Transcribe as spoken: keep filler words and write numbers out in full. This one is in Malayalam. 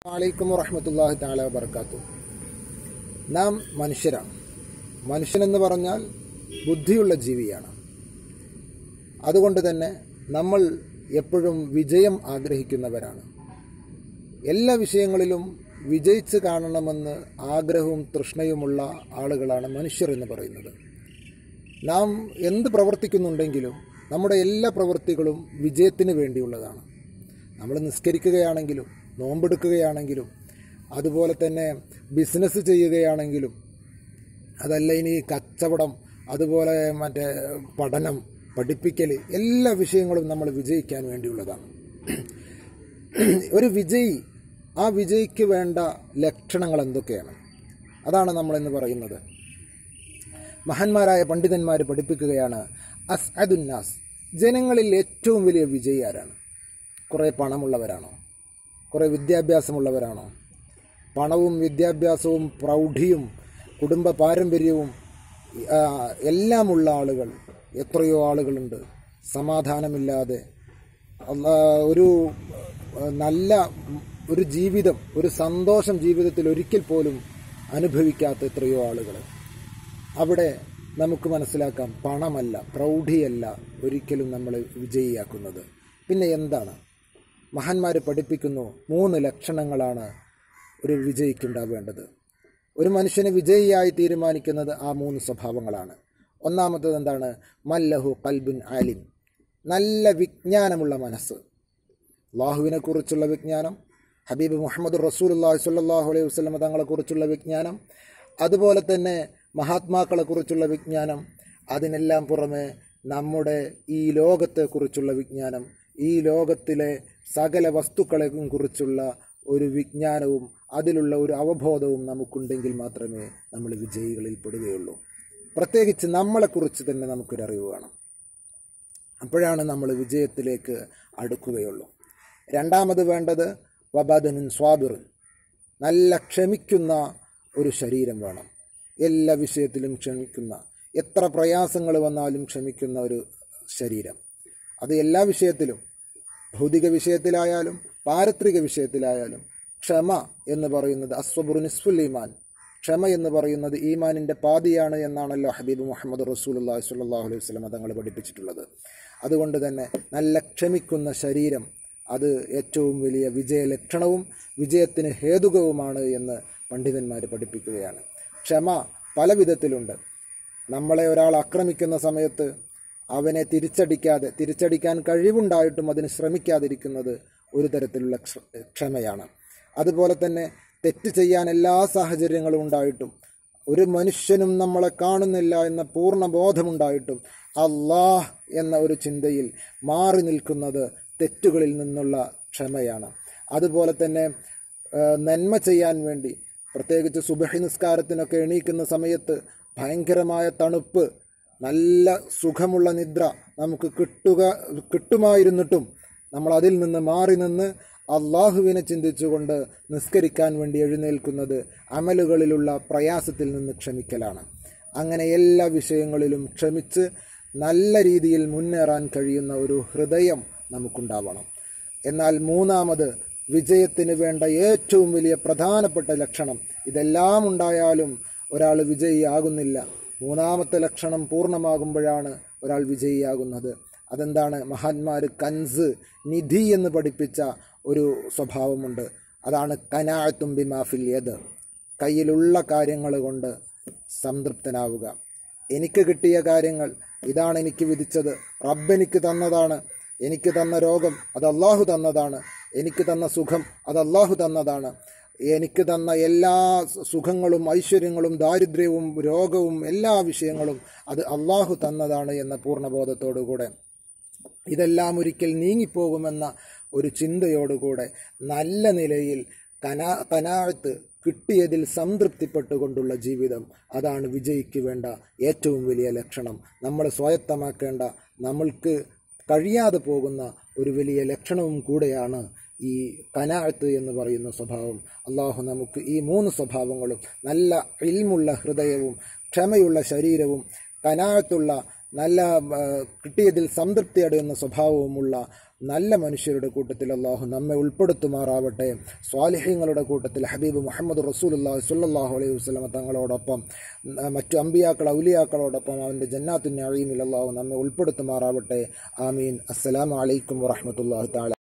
അലൈക്കും വറഹ്മത്തുള്ളാഹി തആല വബറകാതുഹു. നാം മനുഷ്യരാണ്. മനുഷ്യനെന്ന് പറഞ്ഞാൽ ബുദ്ധിയുള്ള ജീവിയാണ്. അതുകൊണ്ട് തന്നെ നമ്മൾ എപ്പോഴും വിജയം ആഗ്രഹിക്കുന്നവരാണ്. എല്ലാ വിഷയങ്ങളിലും വിജയിച്ച് കാണണമെന്ന് ആഗ്രഹവും തൃഷ്ണയുമുള്ള ആളുകളാണ് മനുഷ്യർ എന്ന് പറയുന്നത്. നാം എന്ത് പ്രവർത്തിക്കുന്നുണ്ടെങ്കിലും നമ്മുടെ എല്ലാ പ്രവൃത്തികളും വിജയത്തിന് വേണ്ടിയുള്ളതാണ്. നമ്മൾ നിസ്കരിക്കുകയാണെങ്കിലും നോമ്പെടുക്കുകയാണെങ്കിലും അതുപോലെ തന്നെ ബിസിനസ് ചെയ്യുകയാണെങ്കിലും അതല്ല ഇനി കച്ചവടം അതുപോലെ മറ്റേ പഠനം പഠിപ്പിക്കൽ എല്ലാ വിഷയങ്ങളും നമ്മൾ വിജയിക്കാൻ വേണ്ടിയുള്ളതാണ്. ഒരു വിജയി ആ വിജയിക്ക് വേണ്ട ലക്ഷണങ്ങൾ എന്തൊക്കെയാണ്? അതാണ് നമ്മളെന്ന് പറയുന്നത്. മഹാന്മാരായ പണ്ഡിതന്മാർ പഠിപ്പിക്കുകയാണ്, അസ്അദുന്നാസ്, ജനങ്ങളിൽ ഏറ്റവും വലിയ വിജയി ആരാണ്? കുറേ പണമുള്ളവരാണോ? കുറേ വിദ്യാഭ്യാസമുള്ളവരാണോ? പണവും വിദ്യാഭ്യാസവും പ്രൗഢിയും കുടുംബ പാരമ്പര്യവും എല്ലാമുള്ള ആളുകൾ എത്രയോ ആളുകളുണ്ട്. സമാധാനമില്ലാതെ ഒരു നല്ല ഒരു ജീവിതം, ഒരു സന്തോഷം ജീവിതത്തിൽ ഒരിക്കൽ പോലും അനുഭവിക്കാത്ത എത്രയോ ആളുകൾ. അവിടെ നമുക്ക് മനസ്സിലാക്കാം, പണമല്ല, പ്രൗഢിയല്ല ഒരിക്കലും നമ്മളെ വിജയിയാക്കുന്നത്. പിന്നെ എന്താണ്? മഹാന്മാർ പഠിപ്പിക്കുന്നു, മൂന്ന് ലക്ഷണങ്ങളാണ് ഒരു വിജയിക്കുണ്ടാവേണ്ടത്. ഒരു മനുഷ്യനെ വിജയിയായി തീരുമാനിക്കുന്നത് ആ മൂന്ന് സ്വഭാവങ്ങളാണ്. ഒന്നാമത്തത് എന്താണ്? മല്ലഹു ഖൽബുൻ ആലിം, നല്ല വിജ്ഞാനമുള്ള മനസ്സ്. അല്ലാഹുവിനെ കുറിച്ചുള്ള വിജ്ഞാനം, ഹബീബ് മുഹമ്മദ് റസൂലുള്ളാഹി സ്വല്ലല്ലാഹു അലൈഹി വസല്ലം തങ്ങളെക്കുറിച്ചുള്ള വിജ്ഞാനം, അതുപോലെ തന്നെ മഹാത്മാക്കളെക്കുറിച്ചുള്ള വിജ്ഞാനം, അതിനെല്ലാം പുറമെ നമ്മുടെ ഈ ലോകത്തെക്കുറിച്ചുള്ള വിജ്ഞാനം, ഈ ലോകത്തിലെ സകല വസ്തുക്കളെയും കുറിച്ചുള്ള ഒരു വിജ്ഞാനവും അതിലുള്ള ഒരു അവബോധവും നമുക്കുണ്ടെങ്കിൽ മാത്രമേ നമ്മൾ വിജയികളിൽ പെടുകയുള്ളൂ. പ്രത്യേകിച്ച് നമ്മളെക്കുറിച്ച് തന്നെ നമുക്കൊരറിവ് വേണം. അപ്പോഴാണ് നമ്മൾ വിജയത്തിലേക്ക് അടുക്കുകയുള്ളൂ. രണ്ടാമത് വേണ്ടത് വബദനുൻ സ്വാബിറുൻ, നല്ല ക്ഷമിക്കുന്ന ഒരു ശരീരം വേണം. എല്ലാ വിഷയത്തിലും ക്ഷമിക്കുന്ന, എത്ര പ്രയാസങ്ങൾ വന്നാലും ക്ഷമിക്കുന്ന ഒരു ശരീരം. അത് എല്ലാ വിഷയത്തിലും, ഭൗതിക വിഷയത്തിലായാലും പാരത്രിക വിഷയത്തിലായാലും ക്ഷമ എന്ന് പറയുന്നത് അസ്വബുറു നിസ്ഫുൽ ഈമാൻ, ക്ഷമ എന്ന് പറയുന്നത് ഈമാനിൻ്റെ പാതിയാണ് എന്നാണല്ലോ ഹബീബ് മുഹമ്മദ് റസൂലുള്ളാഹി സ്വല്ലല്ലാഹു അലൈഹി വസല്ലം തങ്ങൾ പഠിപ്പിച്ചിട്ടുള്ളത്. അതുകൊണ്ട് തന്നെ നല്ല ക്ഷമിക്കുന്ന ശരീരം അത് ഏറ്റവും വലിയ വിജയലക്ഷണവും വിജയത്തിന് ഹേതുകവുമാണ് എന്ന് പണ്ഡിതന്മാർ പഠിപ്പിക്കുകയാണ്. ക്ഷമ പല വിധത്തിലുണ്ട്. നമ്മളെ ഒരാൾ ആക്രമിക്കുന്ന സമയത്ത് അവനെ തിരിച്ചടിക്കാതെ, തിരിച്ചടിക്കാൻ കഴിവുണ്ടായിട്ടും അതിന് ശ്രമിക്കാതിരിക്കുന്നത് ഒരു തരത്തിലുള്ള ക്ഷമയാണ്. അതുപോലെ തന്നെ തെറ്റ് ചെയ്യാൻ എല്ലാ സാഹചര്യങ്ങളും ഉണ്ടായിട്ടും ഒരു മനുഷ്യനും നമ്മളെ കാണുന്നില്ല എന്ന പൂർണ്ണ ബോധമുണ്ടായിട്ടും അല്ലാഹ് എന്ന ഒരു ചിന്തയിൽ മാറി നിൽക്കുന്നത് തെറ്റുകളിൽ നിന്നുള്ള ക്ഷമയാണ്. അതുപോലെ തന്നെ നന്മ ചെയ്യാൻ വേണ്ടി, പ്രത്യേകിച്ച് സുബഹി നിസ്കാരത്തിനൊക്കെ എണീക്കുന്ന സമയത്ത് ഭയങ്കരമായ തണുപ്പ്, നല്ല സുഖമുള്ള നിദ്ര നമുക്ക് കിട്ടുക കിട്ടുമായിരുന്നിട്ടും നമ്മൾ അതിൽ നിന്ന് മാറി നിന്ന് അള്ളാഹുവിനെ ചിന്തിച്ചുകൊണ്ട് നിസ്കരിക്കാൻ വേണ്ടി എഴുന്നേൽക്കുന്നത് അമലുകളിലുള്ള പ്രയാസത്തിൽ നിന്ന് ക്ഷമിക്കലാണ്. അങ്ങനെ എല്ലാ വിഷയങ്ങളിലും ക്ഷമിച്ച് നല്ല രീതിയിൽ മുന്നേറാൻ കഴിയുന്ന ഒരു ഹൃദയം നമുക്കുണ്ടാവണം. എന്നാൽ മൂന്നാമത് വിജയത്തിന് വേണ്ട ഏറ്റവും വലിയ പ്രധാനപ്പെട്ട ലക്ഷണം, ഇതെല്ലാം ഉണ്ടായാലും ഒരാൾ വിജയിയാകുന്നില്ല. മൂന്നാമത്തെ ലക്ഷണം പൂർണ്ണമാകുമ്പോഴാണ് ഒരാൾ വിജയിയാകുന്നത്. അതെന്താണ്? മഹാന്മാർ കൻസ്, നിധി എന്ന് പഠിപ്പിച്ച ഒരു സ്വഭാവമുണ്ട്. അതാണ് ഖനാഅത്തും ബിമാ ഫിൽ യദ്, കയ്യിലുള്ള കാര്യങ്ങൾ കൊണ്ട് സംതൃപ്തനാവുക. എനിക്ക് കിട്ടിയ കാര്യങ്ങൾ, ഇതാണ് എനിക്ക് വിധിച്ചത്, റബ്ബ് എനിക്ക് തന്നതാണ്. എനിക്ക് തന്ന രോഗം അത് അള്ളാഹു തന്നതാണ്. എനിക്ക് തന്ന സുഖം അത് അള്ളാഹു തന്നതാണ്. എനിക്ക് തന്ന എല്ലാ സുഖങ്ങളും ഐശ്വര്യങ്ങളും ദാരിദ്ര്യവും രോഗവും എല്ലാ വിഷയങ്ങളും അത് അള്ളാഹു തന്നതാണ് എന്ന പൂർണ്ണബോധത്തോടുകൂടെ, ഇതെല്ലാം ഒരിക്കൽ നീങ്ങിപ്പോകുമെന്ന ഒരു ചിന്തയോടുകൂടെ നല്ല നിലയിൽ കനാ കനാഅത്ത് കിട്ടിയതിൽ സംതൃപ്തിപ്പെട്ടുകൊണ്ടുള്ള ജീവിതം, അതാണ് വിജയിക്ക് വേണ്ട ഏറ്റവും വലിയ ലക്ഷണം. നമ്മൾ സ്വായത്തമാക്കേണ്ട, നമ്മൾക്ക് കഴിയാതെ പോകുന്ന ഒരു വലിയ ലക്ഷണവും കൂടെയാണ് ഈ ഖനാഅത്ത് എന്ന് പറയുന്ന സ്വഭാവം. അള്ളാഹു നമുക്ക് ഈ മൂന്ന് സ്വഭാവങ്ങളും, നല്ല ഇൽമുള്ള ഹൃദയവും ക്ഷമയുള്ള ശരീരവും ഖനാഅത്തുള്ള നല്ല കിട്ടിയതിൽ സംതൃപ്തി അടയുന്ന സ്വഭാവവുമുള്ള നല്ല മനുഷ്യരുടെ കൂട്ടത്തിൽ അള്ളാഹു നമ്മെ ഉൾപ്പെടുത്തുമാറാവട്ടെ. സ്വാലിഹീങ്ങളുടെ കൂട്ടത്തിൽ ഹബീബ് മുഹമ്മദ് റസൂലുള്ളാഹി സ്വല്ലല്ലാഹു അലൈഹി വസല്ലമ തങ്ങളോടൊപ്പം മറ്റു അമ്പിയാക്കൾ ഔലിയാക്കളോടൊപ്പം അവൻ്റെ ജന്നാത്തുൻ നഈമിൽ അള്ളാഹു നമ്മെ ഉൾപ്പെടുത്തുമാറാവട്ടെ. ആമീൻ. അസ്സലാമു അലൈക്കും വറഹ്മത്തുള്ളാഹി തആല